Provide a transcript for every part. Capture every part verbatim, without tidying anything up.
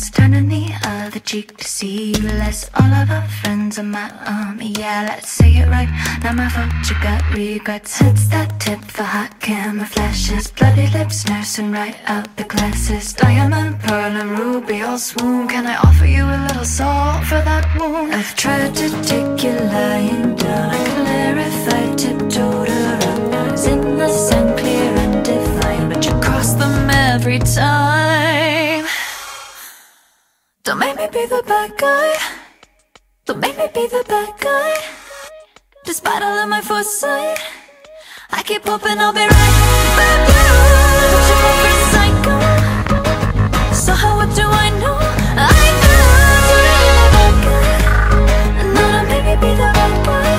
us, turning the other cheek to see less. All of our friends are my army, yeah, let's say it right. Not my fault you got regrets. Hits that tip for hot camera flashes, bloody lips nursing right out the glasses. Diamond, pearl and ruby all swoon. Can I offer you a little salt for that wound? I've tried to take you lying down, I clarify, tiptoed around. Eyes innocent, clear and divine, but you cross them every time. Don't make me be the bad guy. Don't make me be the bad guy. Despite all of my foresight, I keep hoping I'll be right. But you, but you're over psycho. So how, what do I know? I know you're really the bad guy. No, don't make me be the bad guy.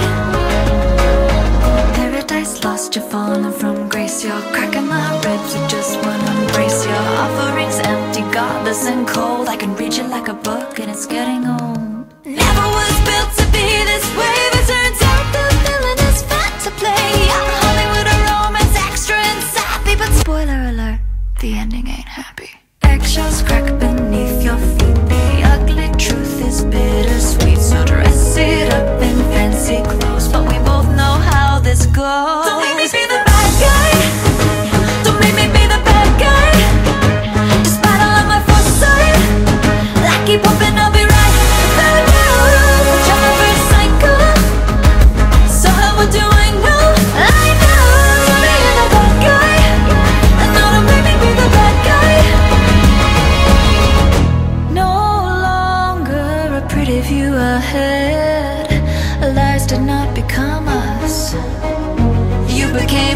Paradise lost, you're falling from grace. You're cracking my ribs, you just wanna embrace. Your offerings empty, godless and cold. I can read you like a book and it's getting old. Never was built to be this way, but turns out the villain is fun to play. I'm Hollywood a romance, extra and sappy, but spoiler alert, the ending ain't happy. Eggshells crack beneath your feet, the ugly truth is bittersweet. So dress it up in fancy clothes, but we both know how this goes. Don't make me be the bad guy. Don't make me be the bad guy. Despite all of my foresight, I keep hoping I'll be right. But you, but you're never psycho. So how, what do I know? I know you're really the bad guy. And no, don't make me be the bad guy. No longer a pretty view ahead. Lies did not become us. You became